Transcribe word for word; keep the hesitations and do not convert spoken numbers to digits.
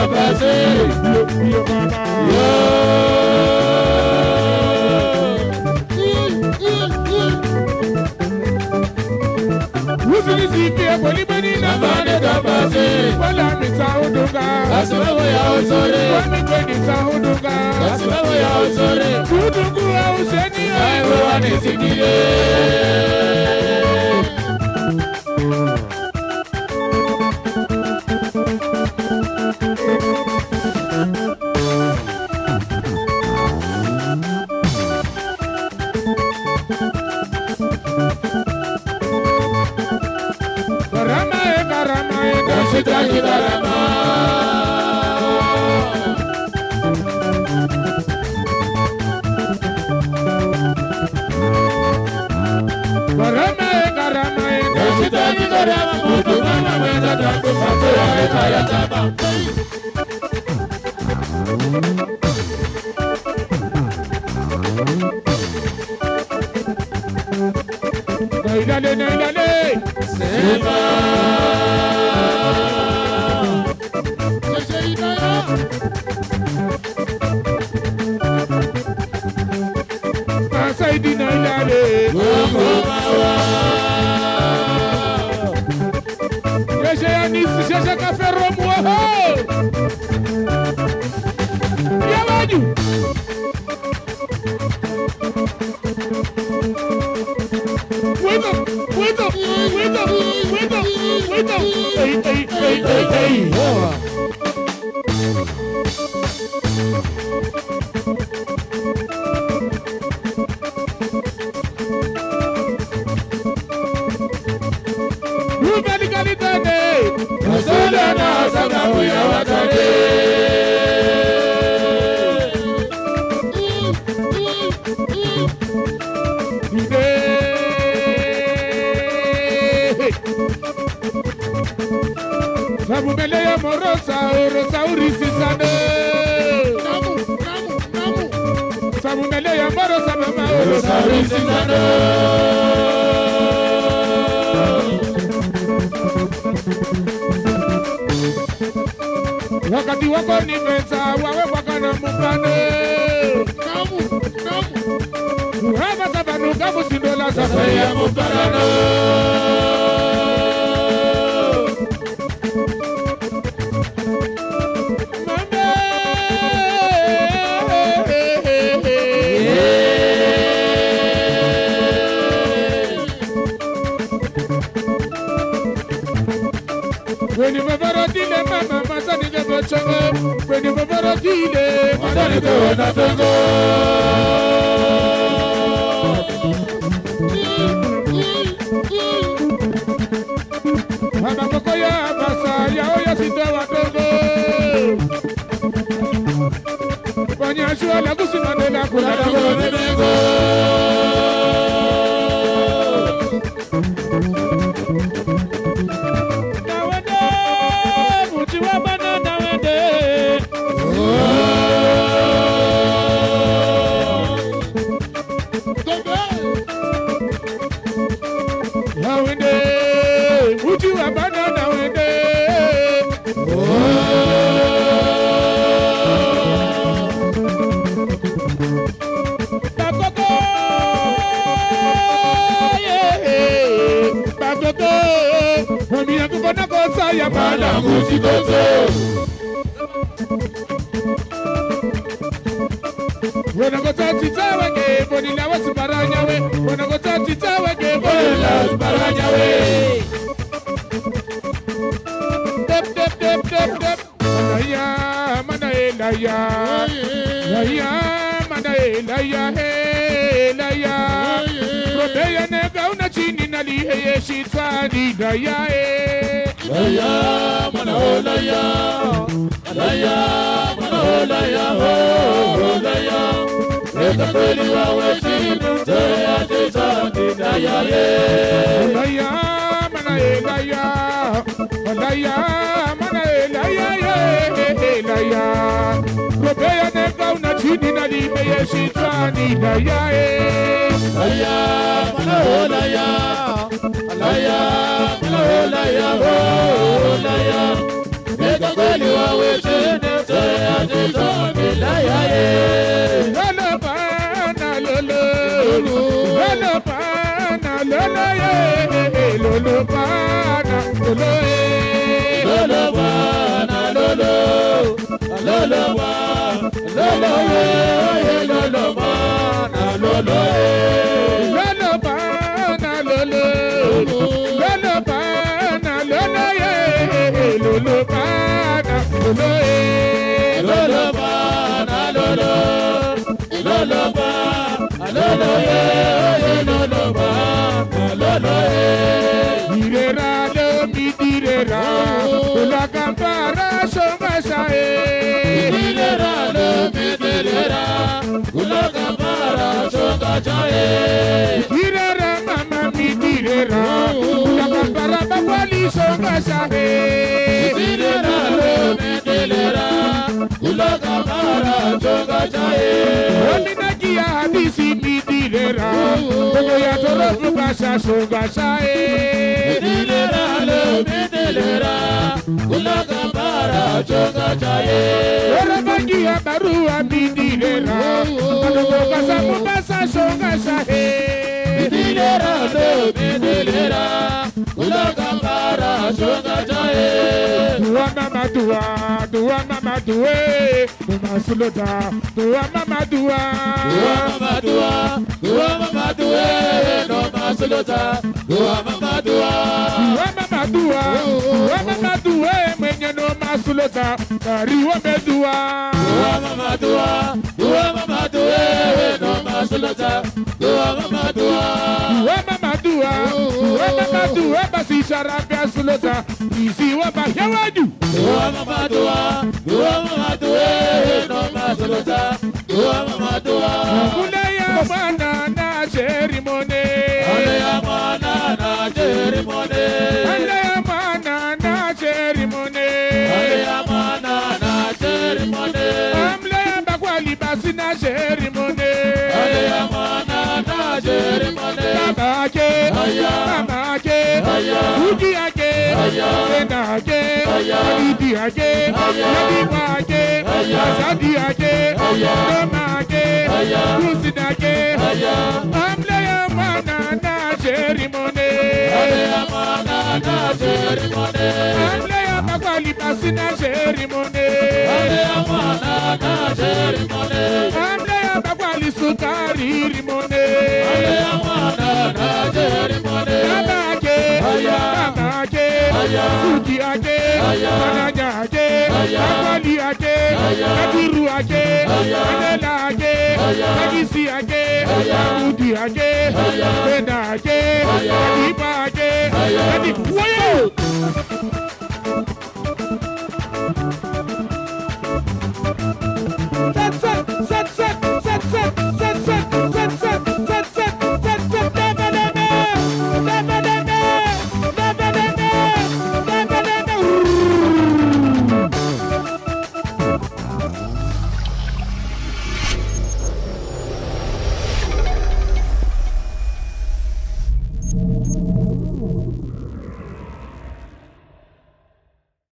kapase. Yo mama. Yo. Usini sikia boli bani na bane kapase. Wala mita uduga. Asibawo ya usore. Wami kweni ta uduga. Asibawo ya usore. Udugu wa useni. Aiwe wani sikiye. Sitaki darama. Karama e karama e sitaki darama. Mutu mama mwenza tangu fatura e kaya taba. Nailale nailale. Sema. Saidi na ilale Gogo mawa Yeshe ya nisi Yeshe kafe romu Oho Ya waju Wait up Wait up Wait up Wait up Wait up Hey hey hey hey hey Sola na sagabu ya watane Ide Sabu mele ya morosa Orosa urisisane Namu, namu, namu Sabu mele ya morosa Mama orosa urisisane Wakati wako ni meza, wawe wakana mukane Namu, namu Uhama sabanu kamu sindola safari ya mukarano Mame Weni mabarodile mama masani jabo chongo Weni mabarodile madani ko na tongo Mama moko ya basa ya oya sito wa tongo Panya shua la kusi mandela kula tongo nebengo Ya mala musikoso Wana kota titawe ke boni la wasi baranya we Wana kota titawe ke boni la wasi baranya we Dep dep dep dep dep Manaya mana elaya Laya mana elaya he laya Rodeya nega una chini na lihe shitani daya e Laya, mana ho laya, laya, mana ho laya, ho laya. Eka kweli wawe chinu, jaya jita daya ye. Laya, mana e laya, laya, mana e laya ye, laya. Robeya neka una chini na lihe ye shitani daya e. Laya, mana ho laya, laya, mana ho laya, ho laya. Ojo kweli wa wechene Tore ajito milayaye Lolo pana lolo Lolo pana lolo ye Lolo pana lolo ye Lolo pana lolo Lolo pana lolo ye Lolo pana lolo ye Lolo pana lolo Lolo pana lolo ye Lolo pana lolo ye Lolo pana lolo Lolo pana lolo ye Lolo pana lolo ye Direra lo mi direra La campara somasa e Direra lo mi direra La campara somasa e Direra mama mi direra La campara bakwali somasa e Direra lo mi direra La campara somasa e Romina kia hadisi mi direra Kogo ya toro bukasa somasa e Direra lo mi direra La campara somasa e Orabangia barua mi direra Kogo kasa mubasa somasa e Dilera lo dilera Kula kampara shonga jae Dua mama dua Dua mama dua Dua sulota Dua mama dua Dua mama dua Dua mama dua No masulota Dua mama dua Dua mama dua Dua mama dua Mwenye no masulota Kariwa medua Dua mama dua Dua mama dua No masulota Dua mama dua Dua mama dua Dua mama dua Basi sharabia sulota Isi waba hewaju Dua mama dua Dua mama dua No masulota Dua mama dua Kule ya mana na cerimone Ale ya mana na cerimone Ale ya mana na cerimone Ale ya mana na cerimone Amle ya bakwali basi na cerimone Ale ya mana na cerimone Baba ake Aya Mama ake Aya Suji ake Aya Sena ake Aya Adidi ake Aya Yadiwa ake Aya Asadi ake Aya Doma ake Aya Kusina ake Aya Amle ya mana na cerimone Ale ya mana na cerimone Amle ya bakwali basi na cerimone Ale ya mana na cerimone Amle ya bakwali sukari rimone Ale ya mana na cerimone Baba ake Aya Mama ake Aya Suji ake Aya Mananya ake Aya Bakwali ake Aya Kadiru ake Aya Adela ake Aya Kadisi ake Aya Udi ake Aya Sena ake Aya Kadiba ake Aya Kadi Wayo